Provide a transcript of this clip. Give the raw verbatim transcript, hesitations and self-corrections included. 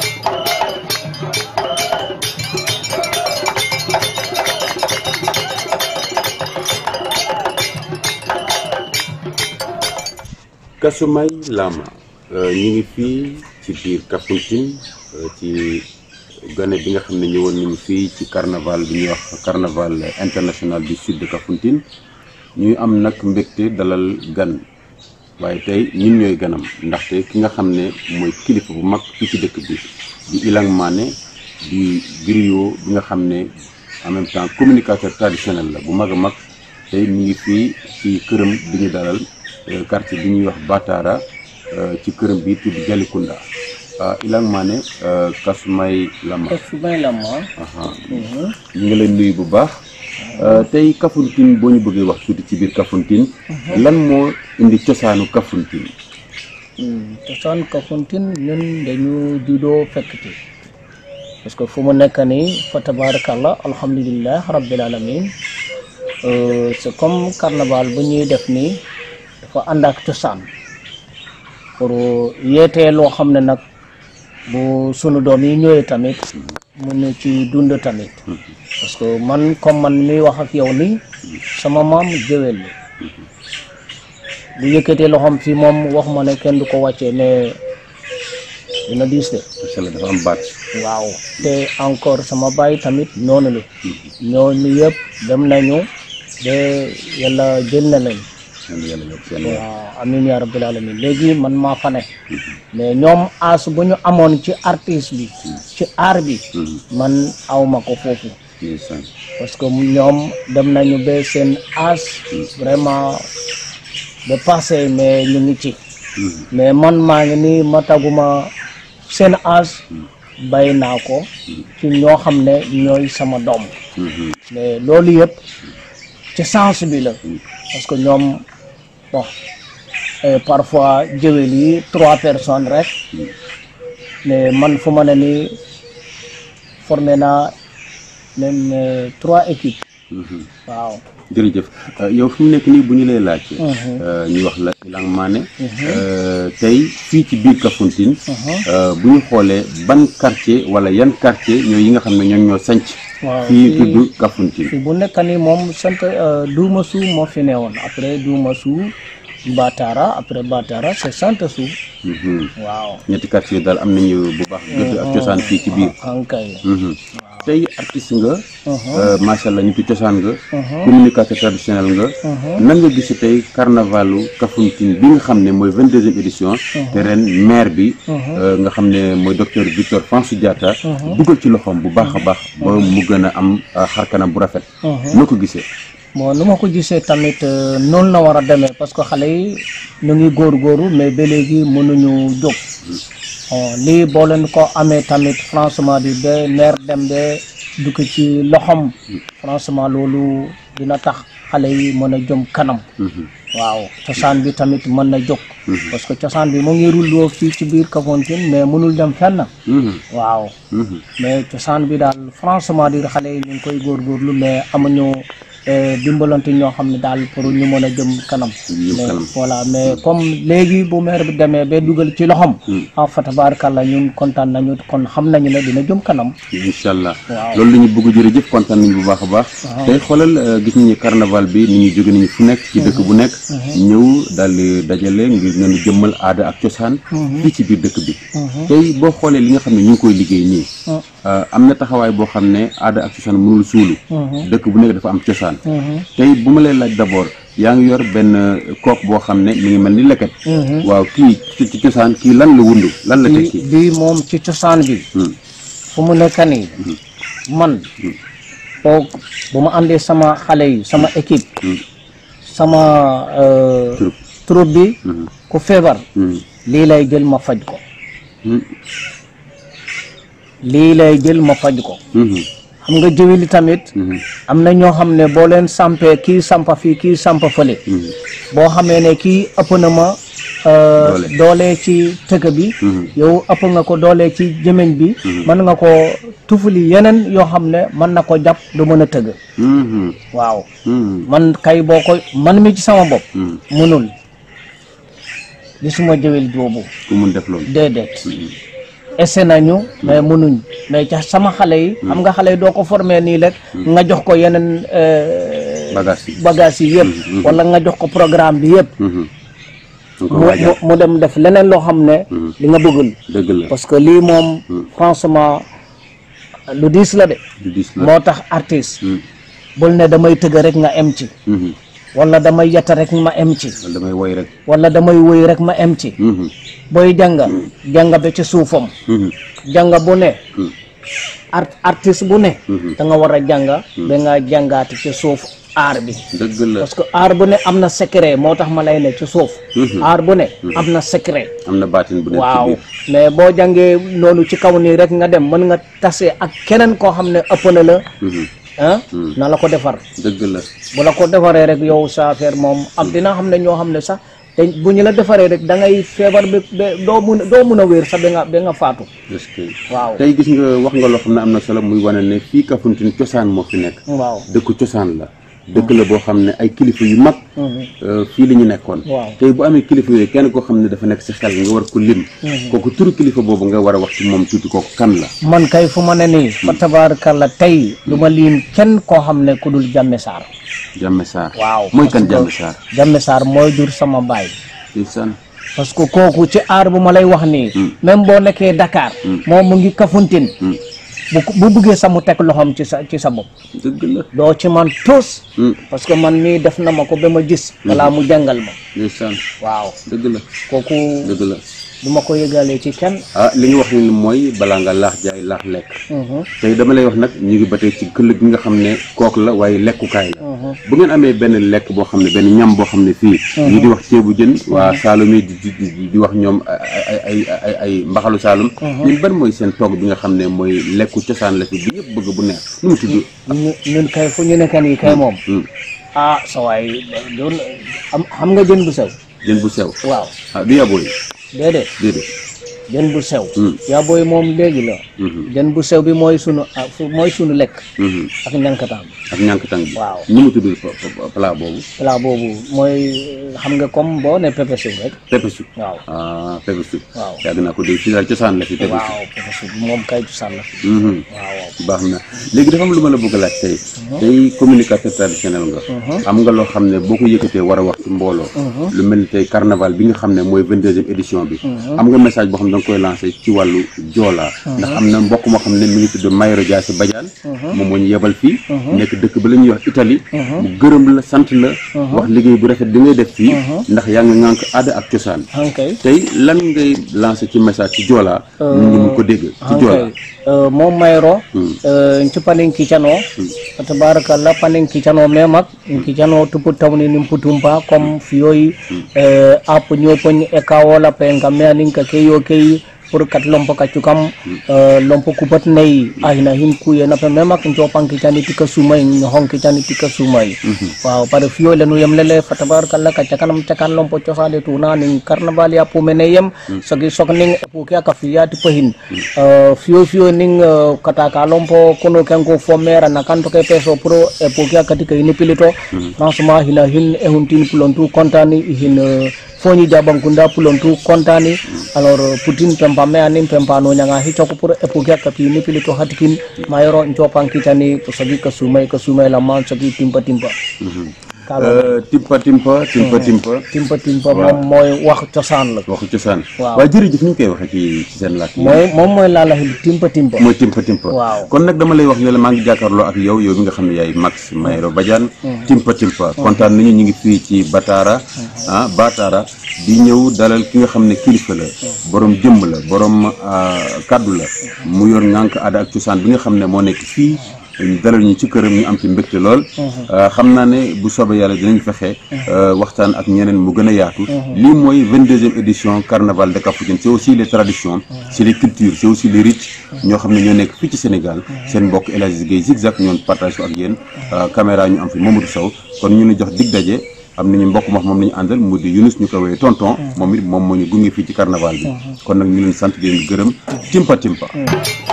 Kasumay Lama ñu ngi fii ci biir Kafountine ci gane bi nga xam ne ñëwoon nañu fii ci carnaval bi ñuy wax carnaval international du sud de Kafountine ñuy am nag mbégte dalal gan waaye tey ñun ñooy ganam ndaxte ki nga xam ne mooy kilifa bu mag fii ci dëkk bi di Ilang Mané di griot bi nga xam ne en même temps communicateur traditionnel la bu mag a mag tey ñu ngi fii ci këram bi ñu dalal quartier bi ñuy wax Batara ci këram bi tudd Jalikunda Ilang Mané Kasumay Lama Kasumay Lama ñu ngi leen nuyu bu baax tey Kafountine boo ñu bëggee wax tuuti ci biir Kafountine lan moo indi cosaanu Kafountine cosaanu Kafountine ñun dañu juddoo fekkti parce que fu mu nekk nii fa tabarakallah alhamdulillah rabbil alamin c'est comme carnaval bu ñuy def nii dafa ànd ak cosaan pour yeetee loo xam ne nag bu sunu doom yi ñëwee tamit mun ci dund tamit parce que man comme man mi wax ak yow nii sama maam géwél la bu yëkkatee loxoom fii moom wax ma ne kenn du ko wàccee ne dina diis de dafa am baat waaw te encore sama baay tamit noonu la ñooñu yëpp dem nañu de yàlla jël na leen waaw amiin yaa rabbil alamin léegi man maa fa ne mais ñoom as bu ñu amoon ci artiste bi ci art bi man awma ko foofu parce que ñoom dem nañu ba seen as vraiment de passé mais ñu ngi ci mais man maa ngi nii ma taguma seen as bay naa ko ci ñoo xam ne ñooy sama doom mais loolu yëpp ci sens bi la parce que ñoom bon parfois jëwel yi trois personnes rek mais man fu ma ne nii formé naa même trois équipes waaw jërëjëf yow fi mu nekk nii bu ñu lay laajte ñu wax la Ilang Mané tey fii ci biir Kafountine bu ñu xoolee ban quartier wala yan quartier ñooy yi nga xam ne ñoom ñoo sanc fii tudd Kafountine fii bu nekk nii moom sant Duumasu moo fi newoon après Duumasu Batara après Batara c'est Santasu waaw ñetti quartier daal am nañu bu baax gëdd ak cosaan fii ci biir ankay tey artiste nga macha allah ñu fi cosaan nga communicateur traditionnel nga nan nga gis tey carnavalu Kafountine bi nga xam ne mooy vingt-deuxième édition te ren maire bi nga xam ne mooy docteur Victor François Diatta dugal ci loxoom bu baax a baax ba mu gën a am xarkanam bu rafet noo ko gisee bon nu ma ko gisee tamit noonu la war a demee parce que xale yi ñu ngi góorgóorlu mais ba léegi mënuñu jóg lii boo leen ko amee tamit franchement di ba maire dem ba dugg ci loxom franchement loolu dina tax xale yi mën a jëm kanam waaw cosaan bi tamit mën na jóg parce que cosaan bi mu ngi rulloo fii ci biir Kafountine mais mënul dem fenn waaw mais cosaan bi daal franchement di xale yi ñu ngi koy góorgóorlu mais amuñu dimbalante ñoo xam ne daal pour ñu mën a jëm kanam mais voilà mais comme léegi bu maire bi demee ba dugal ci loxom ah fa tabarakallah ñun kontaan nañu kon xam nañu ne dina jëm kanam incha allah loolu la ñu bëgg jërëjëf kontaan nañu bu baax a baax tey xoolal gis nañu carnaval bi ni ñu jóge nañu fu nekk ci dëkk bu nekk ñëw daal di dajale ngir ngeen jëmmal aada ak cosaan fii ci biir dëkk bi tey boo xoolee li nga xam ne ñu ngi koy liggéey nii am na taxawaay boo xam ne aada ak cosaan mënul suulu dëkk bu nekk dafa am cosaan tey bu ma lay laaj d'abord yaa ngi yor benn kook boo xam ne mi ngi mel ni leket waaw kii ci cosaan kii lan la wundu lan la tekki bii moom ci cosaan bi fu mu nekk nii man boog bu ma àndee sama xale yi sama équipe sama troupe bi ku feebar lii lay jël ma faj ko lii lay jël ma faj ko xam nga jëwili tamit am na ñoo xam ne boo leen sampee kii sampa fii kii sampa fële boo xamee ne kii ëpp na ma doole ci tëgg bi yow ëpp nga ko doole ci jëmeñ bi mën nga ko tufuli yeneen yoo xam ne mën na ko jàpp du mën a tëgg waaw man kay boo ko man mi ci sama bopp mënul gisuma jëwil boobu ku mun def loolu déedéet essayé nañu mais mënuñ mais ca sama xale yi xam nga xale yi doo ko formé nii rek nga jox ko yeneen bagage yi bagage yi yëpp wala nga jox ko programme bi yëpp mu mu dem def leneen loo xam ne li nga bëggul dëgg la parce que lii moom franchement lu diis la de lu diis la moo tax artiste bul ne damay tëgg rek nga em ci wala damay yetta rek ma em ci wala damay woy rek wala damay woy rek ma em ci booy jànga jànga ba ci suufam jànga bu ne art artiste bu ne da nga war a jànga ba nga jàngaati ci suuf aar bi dëgg la parce que aar bu ne am na secret moo tax ma lay ne ci suuf aar bu ne am na secret am na baatin bu ne waaw mais boo jàngee noonu ci kaw nii rek nga dem mën nga tase ak keneen koo xam ne ëpp na la ah na la ko defar dëgg la bu la ko defaree rek yow sa affaire moom am dina xam ne ñoo xam ne sax te bu ñu la defaree rek da ngay feebar bi doo mun doo mun a wér sax ba nga ba nga faatu est-ce que waaw tey gis nga wax nga loo xam ne am na solo muy wane ne fii Kafountine cosaan moo fi nekk waaw dëkk cosaan la dëkk la boo xam ne ay kilifa yu mag fii la ñu nekkoon tey bu amee kilifa yooyu kenn koo xam ne dafa nekk si xel nga war ko lim kooku turu kilifa boobu nga war a wax ci moom tuuti kooku kan la man kay fu ma ne nii fa tabaarakalla tey du ma liim kenn koo xam ne ku dul Jammeh Sarr Jammeh Sarr waaw mooy kan Jammeh Sarr Jammeh Sarr mooy jur sama baay ndeysaan parce que kooku ci aar bu ma lay wax nii même boo nekkee Dakar moom mu ngi Kafountine bu bu bëggee sa mu teg loxoom ci sa ci sa bopp dëgg la doo ci man tous parce que man mii def na ma ko ba ma gis balaa mu jàngal ma ndeysaan waaw dëgg la kooku dëgg la du ma ko yëgalee ci kenn ah li nga wax ni mooy balaa nga laax jaay laax lekk tey dama lay wax nag ñu ngi ba tey ci këll gi nga xam ne kook la waaye lekkukaay la bu ngeen amee benn lekk boo xam ne benn ñam boo xam ne fii ñi di wax ceebu jën waa Saalum yi di di di wax ñoom ay ay ay ay mbaxalu Saalum ñun ban mooy seen togg bi nga xam ne mooy lekku cosaan la fi bi ñëpp bëgg bu neex nu mu tudd ñun kay fu ñu nekk nii kay moom ah sa waay doon xam nga jën bu sew jën bu sew waaw ah du yabooy déedéet déedéet jën bu sew yaa booy moom léegi la jën bu sew bi mooy sunu mooy sunu lekk ak ñankataam ak ñankatang bi waaw ni mu tudd plat boobu plat boobu mooy xam nga comme boo ne pepe soup rek pepe soup waaw ah pepe soup waaw yàgg naa ko dégg fii daal cosaan la fi pepe soup waaw pepe soup moom kay cosaan la fi waaw baax na léegi dafa am lu ma la bëgg a laaj tey tey communicateur traditionnel nga am nga loo xam ne boo ko yëkkatee war a wax ci mbooloo lu mel ni tey carnaval bi nga xam ne mooy vingt-deuxième édition bi am nga message boo xam ne da nga koy lancé ci wàllu joola ndax am na mbokk moo xam ne mi ngi tudd Mayoro Diassi Badiane moom moo ñu yebal fii nekk dëkk ba la ñuy wax Italie mu gërëm la sant la wax liggéey bu rafet bi ngay def fii ndax yaa ngi ngànk aada ak cosaan tey lan ngay lancé ci message ci joola nit ñi mu ko dégg ci joola moom Mayoro nci panin kicano tabarakallah panin kicano memak kicano tupu tawni nim putumpa comme fiyoyi ap ñopon e kawola pe ngamme anin ka keyo kay pour kat lompo ka cukam lompo kupat nei ahina hin ku yana pe memak ncopan kicani tika sumay hong kicani tika sumay waaw par fiyo le nu yem lele tabarakallah ka cakanam cakan lompo cosale tuna nin carnaval ya pu mene yem sagi sok ning pu kya ka fiyati pahin fiyo fiyo ning kata ka lompo kono kanko fomera na kanto ke peso pro e pu kya katika ini pilito franchement hina hin e huntin pulontu kontani hin foni jabankunda pulontu kontani alors putin pempa me anim pempa no nyanga hitoko pour e pu kya kapi ini pilito hatikin Mayoro ncopan kitani to sagi ka sumai ka sumai la man sagi timpa timpa timpa timpa timpa timpa timpa timpa moom mooy wax cosaan la waxu cosaan waaw waaye jërëjëf ni ñu koy waxee ci ci seen làkk mooy moom mooy laala xil timpa timpa mooy timpa timpa waaw kon nag dama lay wax ne la maa ngi jàkkaarloo ak yow yow mi nga xam ne yaay Max Mayoro Badiane timpa timpa kontaan nañu ñu ngi fii ci Batara ah Batara di ñëw dalal ki nga xam ne kilifa la borom jëmm la borom kaddu la mu yor ngànk aada ak cosaan bi nga xam ne moo nekk fii dalal ñu ci këram ñu am ci mbégte lool xam naa ne bu soobee yàlla dinañ fexe waxtaan ak ñeneen mu gën a yaatu lii mooy vingt-deuxième édition carnaval de Kafountine c'est aussi les traditions c'est les cultures c'est aussi les rites ñoo xam ne ñoo nekk fii ci Sénégal seen mbokk El Hadji Gueye Zigzag ñoon partage ko ak yéen caméra ñu am fi Mamadou Sow kon ñu ni jox dig daje am nañu mbokk moo moom la ñu àndal mu di Younous ñu ko wéyee tonton moom it moom moo ñu gunge fii ci carnaval bi kon nag ñu leen sant di leen gërëm timpa timpa